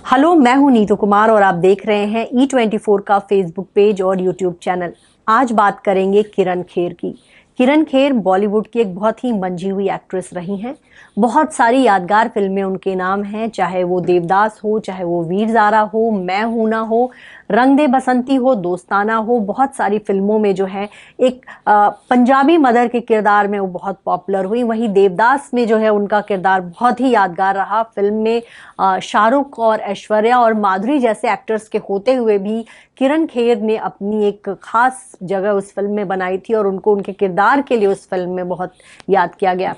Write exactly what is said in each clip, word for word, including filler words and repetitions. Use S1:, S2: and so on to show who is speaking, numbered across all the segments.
S1: Hello, मैं हूं नीतू कुमार और आप देख रहे हैं ई ट्वेंटी फोर का फेसबुक पेज और यूट्यूब चैनल। आज बात करेंगे किरण खेर की। किरण खेर बॉलीवुड की एक बहुत ही मंझी हुई एक्ट्रेस रही हैं। बहुत सारी यादगार फिल्में उनके नाम हैं, चाहे वो देवदास हो, चाहे वो वीर ज़ारा हो, मैं हूं ना हो, रंग दे बसंती हो, दोस्ताना हो। बहुत सारी फिल्मों में जो है एक आ, पंजाबी मदर के किरदार में वो बहुत पॉपुलर हुई। वहीं देवदास में जो है उनका किरदार बहुत ही यादगार रहा। फिल्म में शाहरुख और ऐश्वर्या और माधुरी जैसे एक्टर्स के होते हुए भी किरण खेर ने अपनी एक खास जगह उस फिल्म में बनाई थी और उनको उनके किरदार के लिए उस फिल्म में बहुत याद किया गया।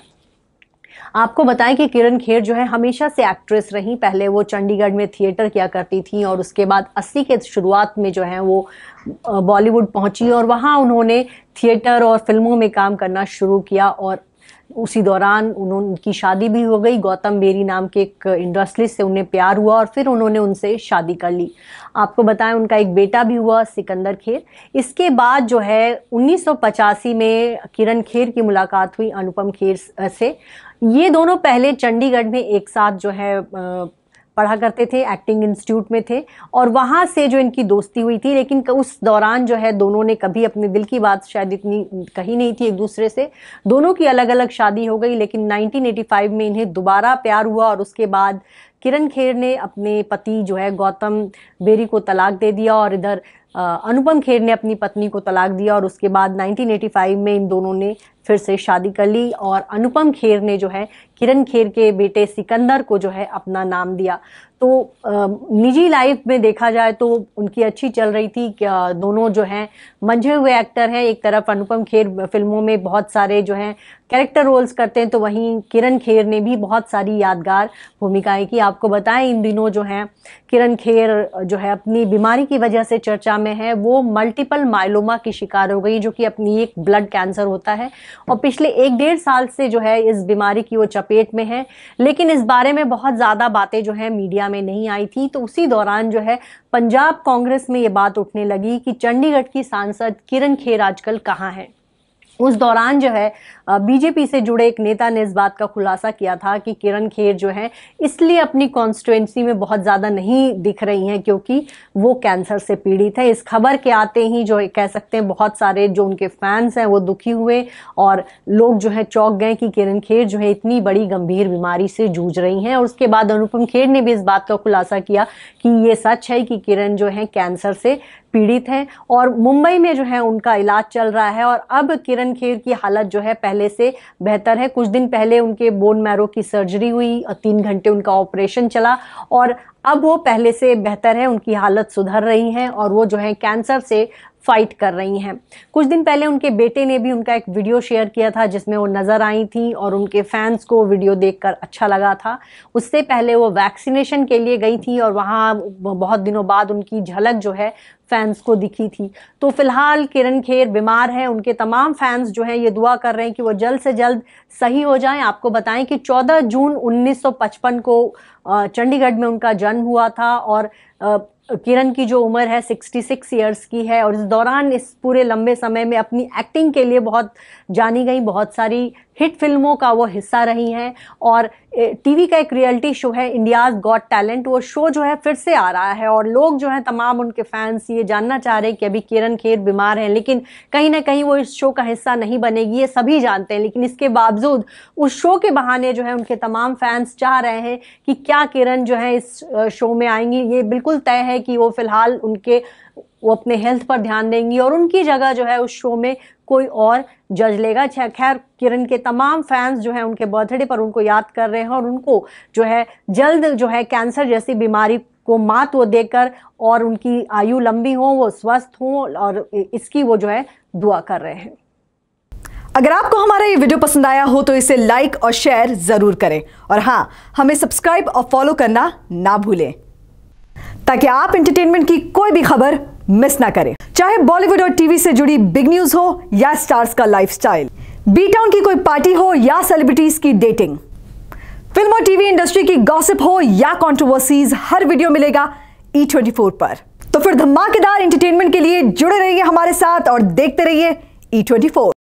S1: आपको बताएं कि किरण खेर जो है हमेशा से एक्ट्रेस रही। पहले वो चंडीगढ़ में थिएटर किया करती थी और उसके बाद अस्सी के शुरुआत में जो है वो बॉलीवुड पहुंची और वहां उन्होंने थिएटर और फिल्मों में काम करना शुरू किया। और उसी दौरान उनकी शादी भी हो गई। गौतम बेरी नाम के एक इंडस्ट्रियलिस्ट से उन्हें प्यार हुआ और फिर उन्होंने उनसे शादी कर ली। आपको बताएं उनका एक बेटा भी हुआ, सिकंदर खेर। इसके बाद जो है उन्नीस सौ पचासी में किरण खेर की मुलाकात हुई अनुपम खेर से। ये दोनों पहले चंडीगढ़ में एक साथ जो है पढ़ा करते थे, एक्टिंग इंस्टीट्यूट में थे और वहाँ से जो इनकी दोस्ती हुई थी। लेकिन उस दौरान जो है दोनों ने कभी अपने दिल की बात शायद इतनी कही नहीं थी एक दूसरे से। दोनों की अलग अलग शादी हो गई, लेकिन नाइनटीन एटी फाइव में इन्हें दोबारा प्यार हुआ और उसके बाद किरण खेर ने अपने पति जो है गौतम बेरी को तलाक दे दिया और इधर अनुपम खेर ने अपनी पत्नी को तलाक दिया। और उसके बाद नाइनटीन एटी फाइव में इन दोनों ने फिर से शादी कर ली और अनुपम खेर ने जो है किरण खेर के बेटे सिकंदर को जो है अपना नाम दिया। तो निजी लाइफ में देखा जाए तो उनकी अच्छी चल रही थी। क्या दोनों जो हैं मंझे हुए एक्टर हैं। एक तरफ अनुपम खेर फिल्मों में बहुत सारे जो हैं कैरेक्टर रोल्स करते हैं, तो वहीं किरण खेर ने भी बहुत सारी यादगार भूमिकाएं की। आपको बताएं इन दिनों जो हैं किरण खेर जो है अपनी बीमारी की वजह से चर्चा में है। वो मल्टीपल माइलोमा की शिकार हो गई, जो कि अपनी एक ब्लड कैंसर होता है और पिछले एक डेढ़ साल से जो है इस बीमारी की वो चपेट में है। लेकिन इस बारे में बहुत ज़्यादा बातें जो है मीडिया में नहीं आई थी। तो उसी दौरान जो है पंजाब कांग्रेस में ये बात उठने लगी कि चंडीगढ़ की सांसद किरण खेर आजकल कहाँ है। उस दौरान जो है बीजेपी से जुड़े एक नेता ने इस बात का खुलासा किया था कि किरण खेर जो है इसलिए अपनी कॉन्स्टिट्यूएंसी में बहुत ज़्यादा नहीं दिख रही हैं क्योंकि वो कैंसर से पीड़ित है। इस खबर के आते ही जो कह सकते हैं बहुत सारे जो उनके फैंस हैं वो दुखी हुए और लोग जो है चौंक गए कि किरण खेर जो है इतनी बड़ी गंभीर बीमारी से जूझ रही हैं। और उसके बाद अनुपम खेर ने भी इस बात का खुलासा किया कि ये सच है कि किरण जो है कैंसर से पीड़ित हैं और मुंबई में जो है उनका इलाज चल रहा है। और अब किरण खेर की हालत जो है पहले से बेहतर है। कुछ दिन पहले उनके बोन मैरो की सर्जरी हुई और तीन घंटे उनका ऑपरेशन चला और अब वो पहले से बेहतर है। उनकी हालत सुधर रही है और वो जो है कैंसर से फाइट कर रही हैं। कुछ दिन पहले उनके बेटे ने भी उनका एक वीडियो शेयर किया था जिसमें वो नज़र आई थी और उनके फैंस को वीडियो देखकर अच्छा लगा था। उससे पहले वो वैक्सीनेशन के लिए गई थी और वहाँ बहुत दिनों बाद उनकी झलक जो है फैंस को दिखी थी। तो फिलहाल किरण खेर बीमार है। उनके तमाम फैंस जो हैं ये दुआ कर रहे हैं कि वो जल्द से जल्द सही हो जाएं। आपको बताएं कि चौदह जून उन्नीस सौ पचपन को चंडीगढ़ में उनका जन्म हुआ था और किरण की जो उम्र है छियासठ इयर्स की है। और इस दौरान इस पूरे लंबे समय में अपनी एक्टिंग के लिए बहुत जानी गई, बहुत सारी हिट फिल्मों का वो हिस्सा रही हैं। और टीवी का एक रियलिटी शो है इंडियाज गॉट टैलेंट, वो शो जो है फिर से आ रहा है और लोग जो है तमाम उनके फैंस ये जानना चाह रहे हैं कि अभी किरण खेर बीमार हैं, लेकिन कहीं ना कहीं वो इस शो का हिस्सा नहीं बनेगी, ये सभी जानते हैं। लेकिन इसके बावजूद उस शो के बहाने जो है उनके तमाम फैंस चाह रहे हैं कि क्या किरण जो है इस शो में आएंगी। ये बिल्कुल तय है कि वो फिलहाल उनके वो अपने हेल्थ पर ध्यान देंगी और उनकी जगह जो है उस शो में कोई और जज लेगा। खैर किरण के तमाम फैंस जो है उनके बर्थडे पर उनको याद कर रहे हैं और उनको जो है जल्द जो है कैंसर जैसी बीमारी को मात वो देकर और उनकी आयु लंबी हो, वो स्वस्थ हो और इसकी वो जो है दुआ कर रहे हैं।
S2: अगर आपको हमारा ये वीडियो पसंद आया हो तो इसे लाइक और शेयर जरूर करें और हाँ, हमें सब्सक्राइब और फॉलो करना ना भूलें ताकि आप एंटरटेनमेंट की कोई भी खबर मिस ना करें, चाहे बॉलीवुड और टीवी से जुड़ी बिग न्यूज हो या स्टार्स का लाइफस्टाइल, बी टाउन की कोई पार्टी हो या सेलिब्रिटीज की डेटिंग, फिल्म और टीवी इंडस्ट्री की गॉसिप हो या कंट्रोवर्सीज, हर वीडियो मिलेगा ई ट्वेंटी फोर पर। तो फिर धमाकेदार एंटरटेनमेंट के लिए जुड़े रहिए हमारे साथ और देखते रहिए ई ट्वेंटी फोर।